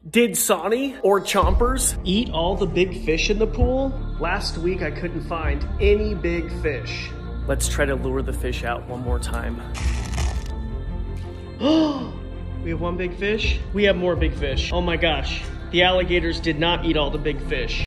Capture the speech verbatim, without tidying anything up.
Did Sonny or Chompers eat all the big fish in the pool? Last week I couldn't find any big fish. Let's try to lure the fish out one more time. We have one big fish? We have more big fish. Oh my gosh. The alligators did not eat all the big fish.